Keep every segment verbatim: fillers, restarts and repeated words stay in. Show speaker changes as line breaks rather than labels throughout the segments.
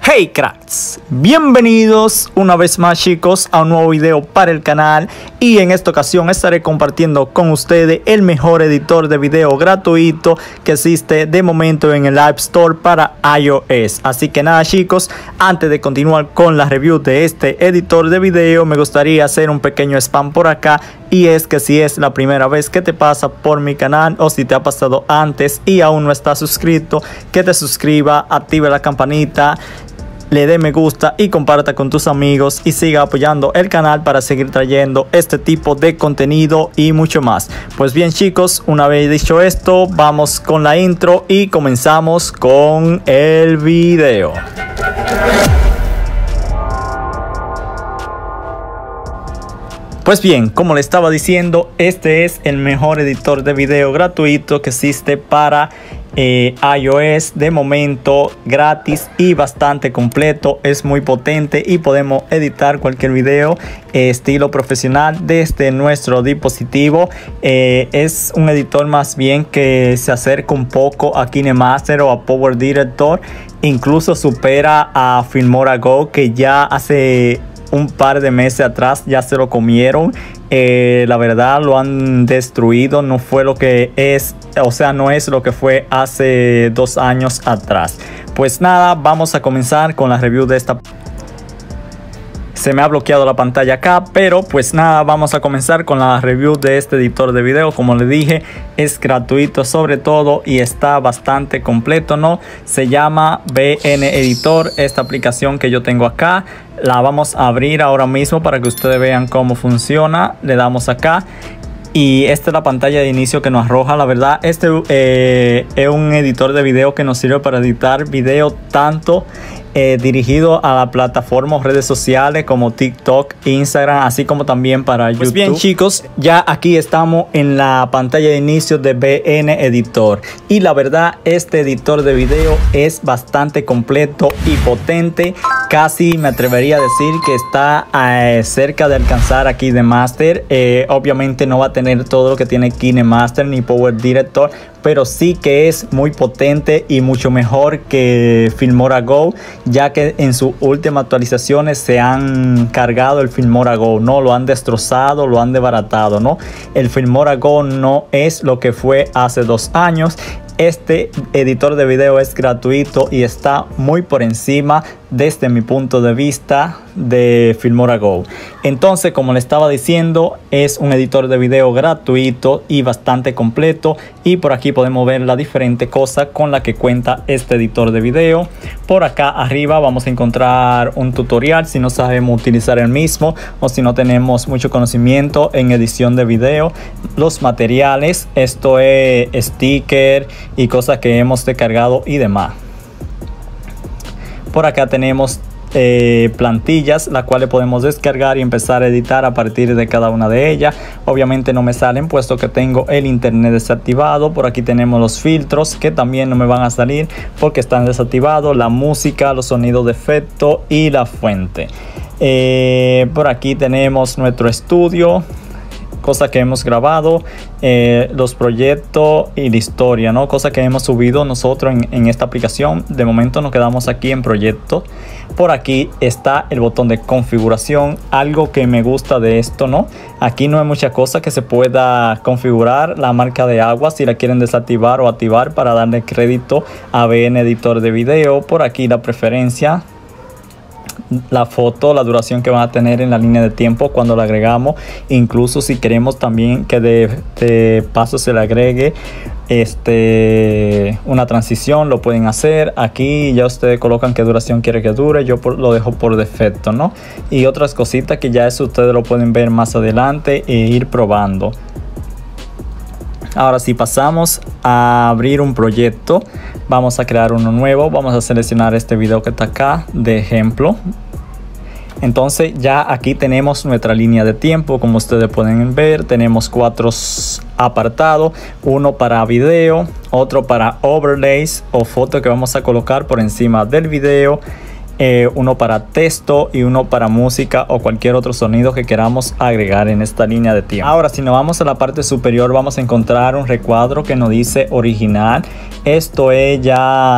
Hey cracks, bienvenidos una vez más chicos a un nuevo video para el canal, y en esta ocasión estaré compartiendo con ustedes el mejor editor de video gratuito que existe de momento en el App Store para iOS. Así que nada chicos, antes de continuar con la review de este editor de video, me gustaría hacer un pequeño spam por acá, y es que si es la primera vez que te pasa por mi canal o si te ha pasado antes y aún no estás suscrito, que te suscriba, active la campanita, le dé me gusta y comparta con tus amigos y siga apoyando el canal para seguir trayendo este tipo de contenido y mucho más. Pues bien chicos, una vez dicho esto, vamos con la intro y comenzamos con el video. Pues bien, como le estaba diciendo, este es el mejor editor de video gratuito que existe para eh, iOS de momento, gratis y bastante completo. Es muy potente y podemos editar cualquier video eh, estilo profesional desde nuestro dispositivo. Eh, es un editor más bien que se acerca un poco a KineMaster o a Power Director. Incluso supera a Filmora Go, que ya hace un par de meses atrás ya se lo comieron. Eh, la verdad lo han destruido, no fue lo que es, o sea, no es lo que fue hace dos años atrás. Pues nada, vamos a comenzar con la review de esta. Se me ha bloqueado la pantalla acá, pero pues nada, vamos a comenzar con la review de este editor de video. Como le dije, es gratuito sobre todo y está bastante completo, ¿no? Se llama V N Editor, esta aplicación que yo tengo acá. La vamos a abrir ahora mismo para que ustedes vean cómo funciona. Le damos acá y esta es la pantalla de inicio que nos arroja. La verdad, este eh, es un editor de video que nos sirve para editar video tanto Eh, dirigido a la plataforma o redes sociales como TikTok, Instagram, así como también para YouTube. Pues bien chicos, ya aquí estamos en la pantalla de inicio de V N Editor, y la verdad este editor de video es bastante completo y potente. Casi me atrevería a decir que está eh, cerca de alcanzar a KineMaster. Eh, obviamente no va a tener todo lo que tiene KineMaster ni Power Director, pero sí que es muy potente y mucho mejor que Filmora Go, ya que en sus últimas actualizaciones se han cargado el Filmora Go, no lo han destrozado, lo han desbaratado, ¿no? El Filmora Go no es lo que fue hace dos años. Este editor de video es gratuito y está muy por encima desde mi punto de vista de Filmora Go. Entonces, como le estaba diciendo, es un editor de video gratuito y bastante completo, y por aquí podemos ver la diferente cosa con la que cuenta este editor de video. Por acá arriba vamos a encontrar un tutorial si no sabemos utilizar el mismo o si no tenemos mucho conocimiento en edición de video. Los materiales, esto es sticker y cosas que hemos descargado y demás. Por acá tenemos eh, plantillas, las cuales podemos descargar y empezar a editar a partir de cada una de ellas. Obviamente no me salen puesto que tengo el internet desactivado. Por aquí tenemos los filtros, que también no me van a salir porque están desactivados. La música, los sonidos de efecto y la fuente. Eh, por aquí tenemos nuestro estudio, cosas que hemos grabado, eh, los proyectos y la historia, ¿no? Cosas que hemos subido nosotros en, en esta aplicación. De momento nos quedamos aquí en proyectos. Por aquí está el botón de configuración, algo que me gusta de esto, ¿no? Aquí no hay mucha cosa que se pueda configurar. La marca de agua, si la quieren desactivar o activar para darle crédito a V N Editor de video. Por aquí la preferencia, la foto, la duración que van a tener en la línea de tiempo cuando la agregamos. Incluso si queremos también que de, de paso se le agregue este una transición, lo pueden hacer. Aquí ya ustedes colocan qué duración quiere que dure, yo por, lo dejo por defecto, ¿no? Y otras cositas que ya eso ustedes lo pueden ver más adelante e ir probando. Ahora si pasamos a abrir un proyecto, vamos a crear uno nuevo. Vamos a seleccionar este video que está acá de ejemplo. Entonces ya aquí tenemos nuestra línea de tiempo. Como ustedes pueden ver, tenemos cuatro apartados: uno para video, otro para overlays o fotos que vamos a colocar por encima del video, eh, uno para texto y uno para música o cualquier otro sonido que queramos agregar en esta línea de tiempo. Ahora, si nos vamos a la parte superior, vamos a encontrar un recuadro que nos dice original. Esto es ya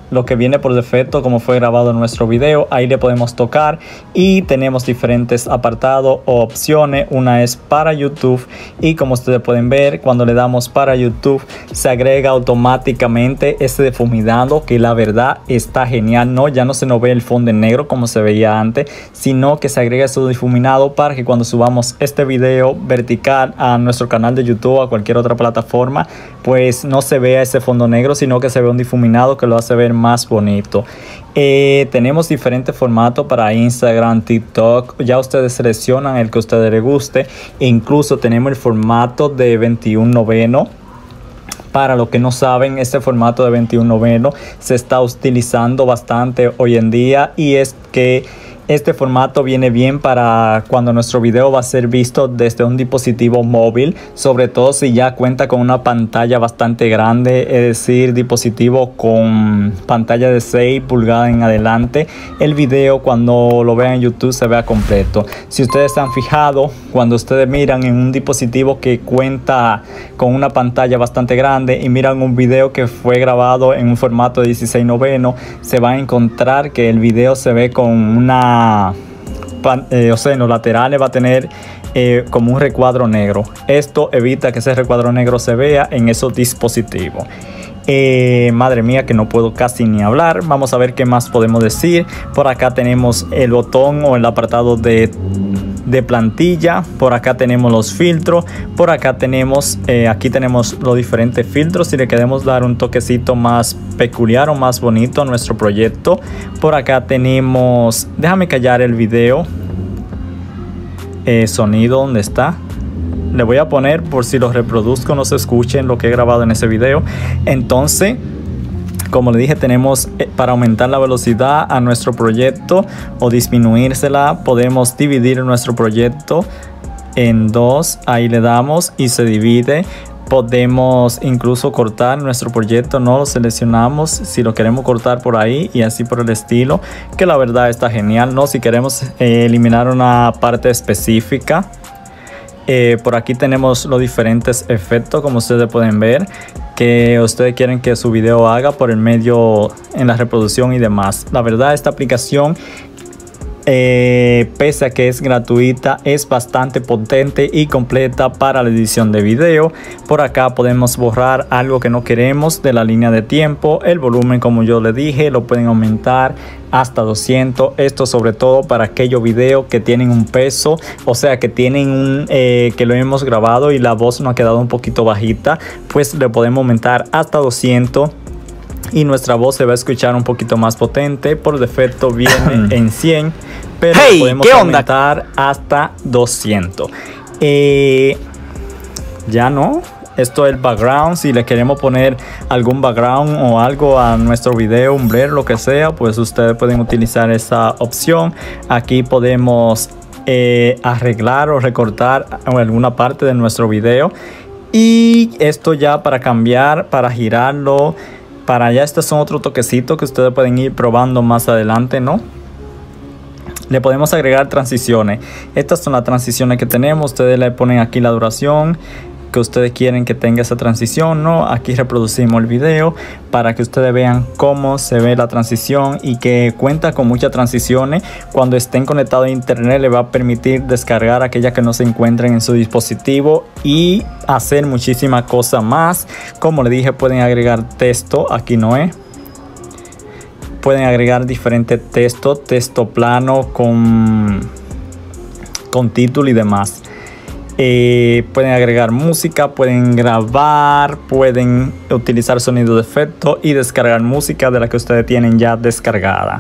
lo que viene por defecto como fue grabado en nuestro video. Ahí le podemos tocar y tenemos diferentes apartados o opciones. Una es para YouTube y como ustedes pueden ver, cuando le damos para YouTube se agrega automáticamente este difuminado, que la verdad está genial, ¿no? Ya no se nos ve el fondo en negro como se veía antes, sino que se agrega ese difuminado para que cuando subamos este video vertical a nuestro canal de YouTube o a cualquier otra plataforma, pues no se vea ese fondo negro, sino que se ve un difuminado que lo hace ver más bonito. Eh, tenemos diferentes formatos para Instagram, TikTok. Ya ustedes seleccionan el que a ustedes les guste. E incluso tenemos el formato de veintiuno noveno. Para los que no saben, este formato de veintiuno noveno se está utilizando bastante hoy en día, y es que este formato viene bien para cuando nuestro video va a ser visto desde un dispositivo móvil, sobre todo si ya cuenta con una pantalla bastante grande, es decir, dispositivo con pantalla de seis pulgadas en adelante. El video cuando lo vean en YouTube se vea completo. Si ustedes se han fijado, cuando ustedes miran en un dispositivo que cuenta con una pantalla bastante grande y miran un video que fue grabado en un formato de dieciséis noveno, se va a encontrar que el video se ve con una Eh, o sea, en los laterales va a tener eh, como un recuadro negro. Esto evita que ese recuadro negro se vea en esos dispositivos. Eh, madre mía, que no puedo casi ni hablar. Vamos a ver qué más podemos decir. Por acá tenemos el botón o el apartado de, de plantilla. Por acá tenemos los filtros. Por acá tenemos, eh, aquí tenemos los diferentes filtros. Si le queremos dar un toquecito más peculiar o más bonito a nuestro proyecto. Por acá tenemos, déjame callar el video. Eh, sonido, ¿dónde está? Le voy a poner por si los reproduzco no se escuchen lo que he grabado en ese video. Entonces, como le dije, tenemos eh, para aumentar la velocidad a nuestro proyecto o disminuírsela, podemos dividir nuestro proyecto en dos. Ahí le damos y se divide. Podemos incluso cortar nuestro proyecto, no lo seleccionamos si lo queremos cortar por ahí y así por el estilo, que la verdad está genial, ¿no? Si queremos eh, eliminar una parte específica. Eh, por aquí tenemos los diferentes efectos, como ustedes pueden ver, que ustedes quieren que su video haga por el medio en la reproducción y demás. La verdad, esta aplicación, eh, pese a que es gratuita, es bastante potente y completa para la edición de video. Por acá podemos borrar algo que no queremos de la línea de tiempo. El volumen, como yo le dije, lo pueden aumentar hasta doscientos. Esto sobre todo para aquellos videos que tienen un peso, o sea que tienen un eh, que lo hemos grabado y la voz nos ha quedado un poquito bajita, pues le podemos aumentar hasta doscientos y nuestra voz se va a escuchar un poquito más potente. Por defecto viene en cien, pero hey, podemos aumentar hasta doscientos. Eh, ya no. Esto es el background. Si le queremos poner algún background o algo a nuestro video, un blur, lo que sea, pues ustedes pueden utilizar esa opción. Aquí podemos eh, arreglar o recortar alguna parte de nuestro video. Y esto ya para cambiar, para girarlo, para allá, estos son otros toquecitos que ustedes pueden ir probando más adelante, ¿no? Le podemos agregar transiciones. Estas son las transiciones que tenemos. Ustedes le ponen aquí la duración que ustedes quieren que tenga esa transición, ¿no? Aquí reproducimos el video para que ustedes vean cómo se ve la transición y que cuenta con muchas transiciones. Cuando estén conectados a internet le va a permitir descargar aquellas que no se encuentren en su dispositivo y hacer muchísimas cosas más. Como le dije, pueden agregar texto, aquí no es. Pueden agregar diferentes textos, texto plano con, con título y demás. Eh, pueden agregar música, pueden grabar, pueden utilizar sonido de efecto y descargar música de la que ustedes tienen ya descargada.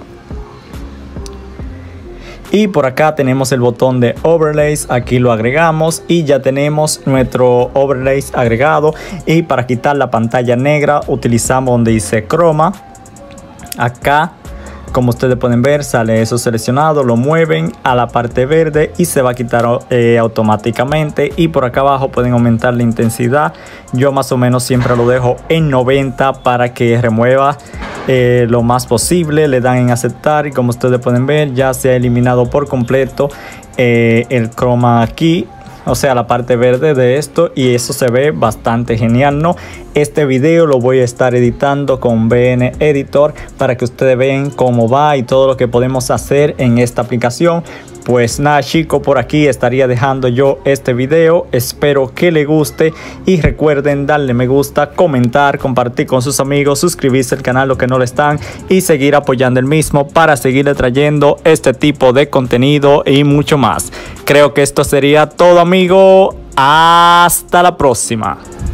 Y por acá tenemos el botón de overlays, aquí lo agregamos y ya tenemos nuestro overlays agregado. Y para quitar la pantalla negra utilizamos donde dice croma. Acá, como ustedes pueden ver, sale eso seleccionado, lo mueven a la parte verde y se va a quitar eh, automáticamente. Y por acá abajo pueden aumentar la intensidad. Yo más o menos siempre lo dejo en noventa para que remueva eh, lo más posible. Le dan en aceptar y como ustedes pueden ver ya se ha eliminado por completo eh, el croma aquí. o sea la parte verde de esto, y eso se ve bastante genial, ¿no? Este video lo voy a estar editando con V N Editor para que ustedes vean cómo va y todo lo que podemos hacer en esta aplicación. Pues nada chicos, por aquí estaría dejando yo este video. Espero que les guste y recuerden darle me gusta, comentar, compartir con sus amigos, suscribirse al canal los que no lo están y seguir apoyando el mismo para seguirle trayendo este tipo de contenido y mucho más. Creo que esto sería todo, amigo. Hasta la próxima.